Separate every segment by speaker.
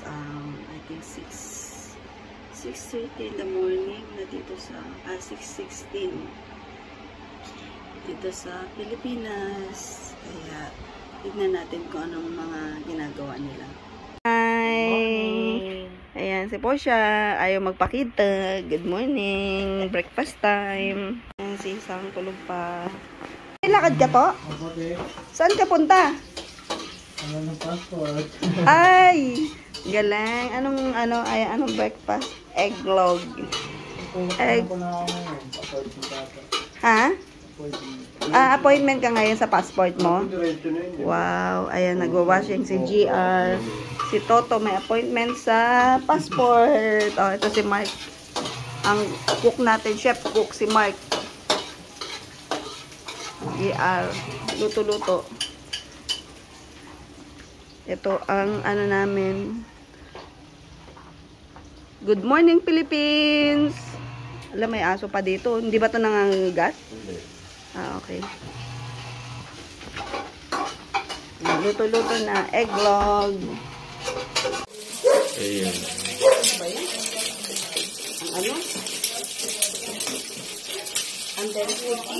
Speaker 1: I think 6:30 in the morning na dito sa 6:16 dito sa Pilipinas. Kaya tignan natin kung anong mga ginagawa nila. Hi! Ayan, si Portia ayaw magpakita. Good morning. Breakfast time. Ayan, si Isang tulog pa. Ay, lakad ka to? Saan ka punta?
Speaker 2: Ano ng passport?
Speaker 1: Ay! Galing. Anong breakfast? Egglog. Egg. Ha? Appointment ka ngayon sa passport mo? Wow. Ayan, nagwa-washing si GR. Si Toto may appointment sa passport. Oh, ito si Mark. Ang cook natin, chef cook si Mark. GR. Luto-luto. Ito ang ano namin. Good morning, Philippines! Alam, may aso pa dito. Hindi ba ito nangangagat? Hindi. Okay. Luto-luto na egglog.
Speaker 2: Ayan.
Speaker 1: Ang ano? Ang delicacy.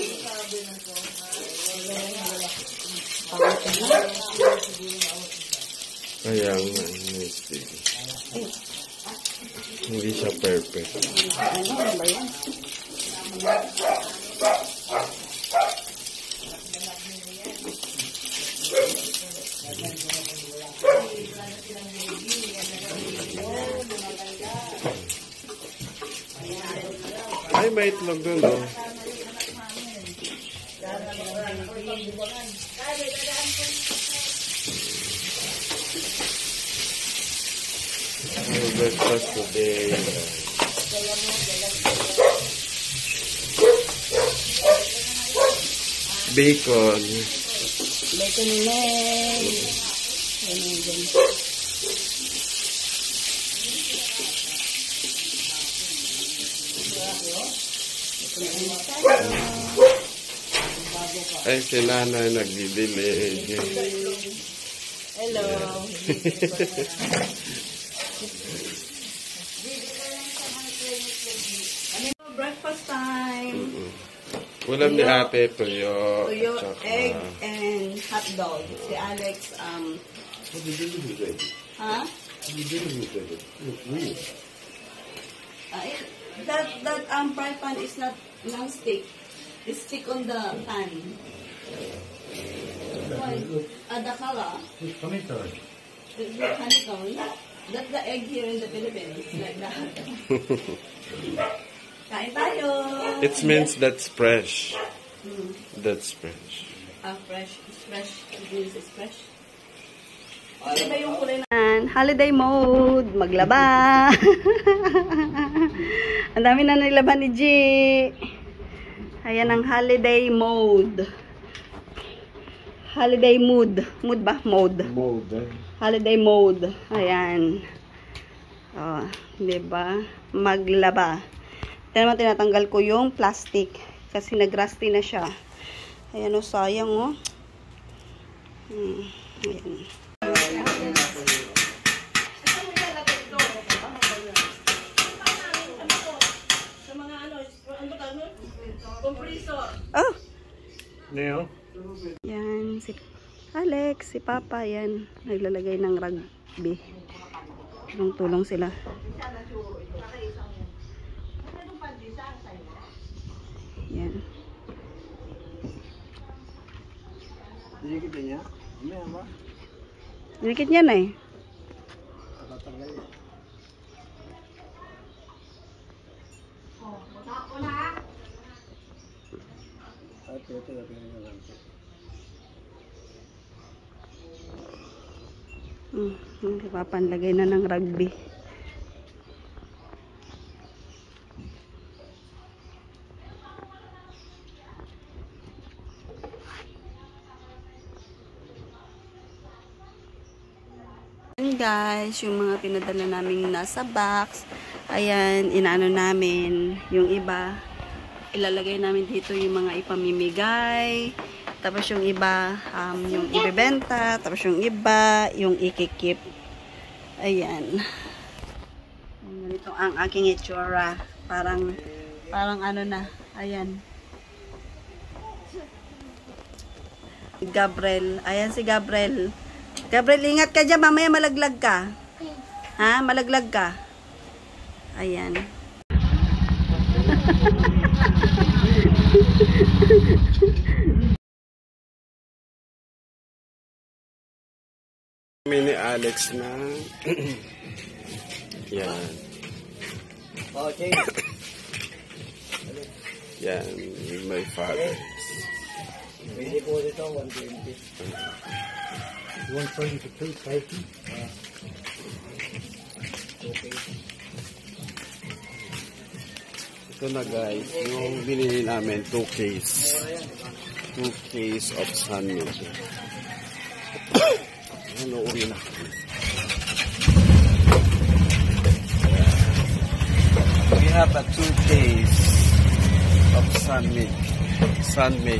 Speaker 2: Kaya nga, hindi siya perfect.
Speaker 1: Ano ba yan?
Speaker 2: Ay, may itlog doon, oh. Breakfast today. Bacon.
Speaker 1: Bacon ni Ney.
Speaker 2: Ay, si Nanay nagdidilig.
Speaker 1: Hello. Breakfast time.
Speaker 2: Ulam ni ate, tuyo.
Speaker 1: Tuyo,
Speaker 2: tsaka
Speaker 1: egg, and hot dog. Si Alex, ha? That fry pan is not non-stick. It's stick on the pan. Why? The color.
Speaker 2: It's honeycomb.
Speaker 1: It's not honeycomb. That's the egg here in the Philippines. Like that. Kain tayo.
Speaker 2: It means that's fresh. That's fresh.
Speaker 1: Fresh. It's fresh. This is fresh. Ano ba yung kulay na? Holiday mode. Maglaba. Ang dami na nilaban ni G. Ayan ang holiday mode. Holiday mood. Mood ba? Mode.
Speaker 2: Mode.
Speaker 1: Holiday mode. Ayan. Oh, diba? Maglaba. Kaya naman tinatanggal ko yung plastic. Kasi nag-rusty na siya. Ayan o, sayang o. Ayan. Oh!
Speaker 2: Neo?
Speaker 1: Yan, si Alex, si Papa, yan. Naglalagay ng rugby. Tulong-tulong sila. Yan.
Speaker 2: Dinikit niya? May ama?
Speaker 1: Dinikit niya na eh. Papanlagay na ng rugby. Guys, yung mga pinadala namin nasa box, ayan, inaano namin, yung iba ilalagay namin dito yung mga ipamimigay, tapos yung iba yung ibebenta, tapos yung iba yung ikikip. Ayan. Ganito ang aking itsura. Parang ano na. Ayan. Gabriel. Ayan si Gabriel. Gabriel, ingat ka dyan. Mamaya malaglag ka. Ha? Malaglag ka. Ayan.
Speaker 2: Mini Alex na. Yan.
Speaker 3: Okay.
Speaker 2: Yan. With my father.
Speaker 3: Pwede po dito, 120. 120 to 250. Okay.
Speaker 2: Ito na guys, yung binili namin, 2 case. 2 case of sunmilk. Ano, uwi na. We have a 2 case of sunmilk. Sunmilk.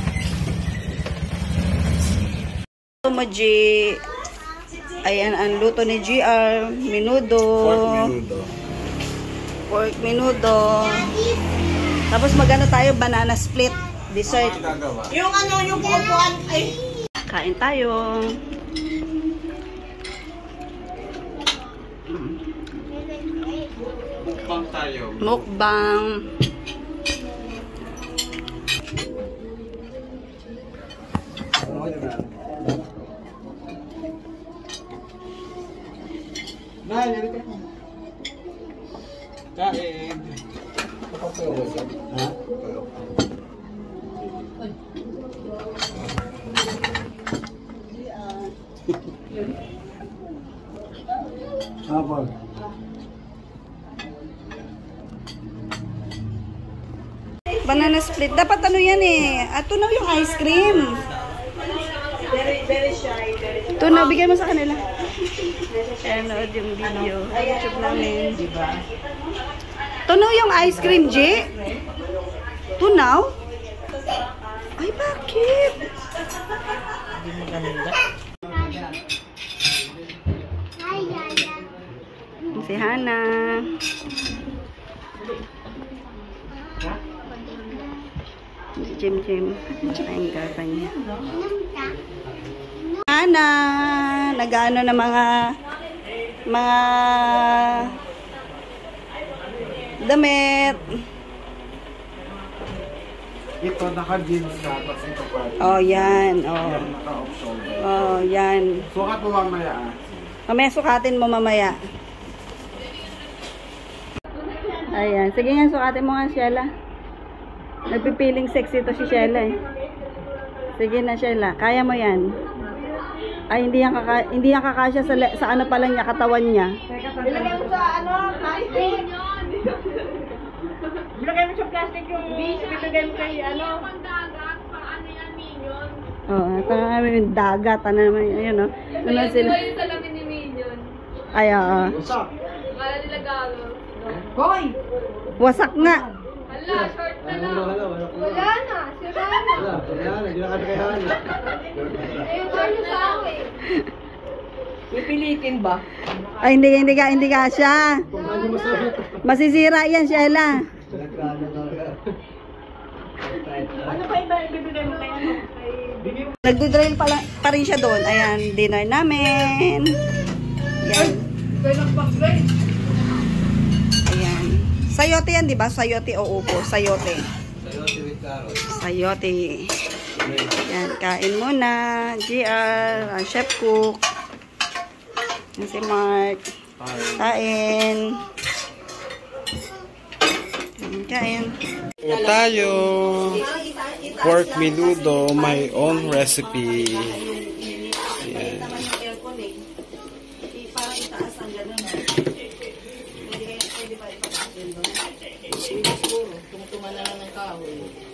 Speaker 1: Moji. Ayan, ang luto ni GR. Minudo.
Speaker 2: Pork menudo.
Speaker 1: Pork menudo. Tapos magano tayo, banana split. Dessert.
Speaker 3: Yung ano, yung kukuan, ay.
Speaker 1: Kain tayo.
Speaker 2: Mukbang tayo.
Speaker 1: Mukbang.
Speaker 3: Kain. Ha? Habang.
Speaker 1: Banana split. Dapat ano yan eh. Tunaw yung ice cream.
Speaker 3: Very shy.
Speaker 1: Tunaw, bigay mo sa kanila. Nanood yung video. YouTube namin.
Speaker 3: Diba?
Speaker 1: Tunaw yung ice cream, G. Tunaw? Ay, bakit?
Speaker 3: Hindi maganda.
Speaker 1: Si Hana. Si Jim. Ay, ang gata niya. Hana. Nag-ano na mga damit.
Speaker 3: Ito, naka-jeans ka, tapos ito pa.
Speaker 1: Oh, yan. Oh.
Speaker 3: Yan, naka-off-shoulder.
Speaker 1: Oh, yan.
Speaker 3: Sukat mo mamaya ah.
Speaker 1: Mamaya sukatin mo mamaya. Ayan. Sige nga, sukatin mo nga, Sheila. Nagpipiling sexy to si Sheila eh. Sige na, Sheila. Kaya mo yan. Ay, hindi yan kakasya sa ano pa lang niya, katawan niya.
Speaker 3: Ilagay mo sa ano, plastic. Ilagay mo sa plastic yung bibigay mo kay ano.
Speaker 1: Oo, ito nga yung dagat. Ano naman, ayun o. Ano sila?
Speaker 4: Yung salamin ni Minion.
Speaker 1: Ay, oo.
Speaker 4: Akala nila galo.
Speaker 3: Hoy!
Speaker 1: Wasak nga.
Speaker 4: Hala, short na lang. Wala na, sira na.
Speaker 3: Hindi na kaya.
Speaker 4: Eh, ano sa akin?
Speaker 3: Pipilitin ba?
Speaker 1: Ay, hindi ka siya. Masisira yan, Sheila.
Speaker 3: Ano pa iba ibibigay mo kay ano?
Speaker 1: Nagdi-drill pa rin siya doon. Ayan, dinner namin. Yan.
Speaker 3: Kailan pang grade?
Speaker 1: Ayan. Sayote yan, di ba? Sayote o upo. Sayote.
Speaker 3: Sayote with carrot.
Speaker 1: Sayote. Yan, kain muna. GR, chef cook. Yan si Mark. Kain. Kain.
Speaker 2: O tayo. Pork menudo, my own recipe. Yan.
Speaker 1: Parang itaas ang gano'n. Pwede ba ipataas yun doon?
Speaker 3: Siguro, tumutuman na lang ng kahoy.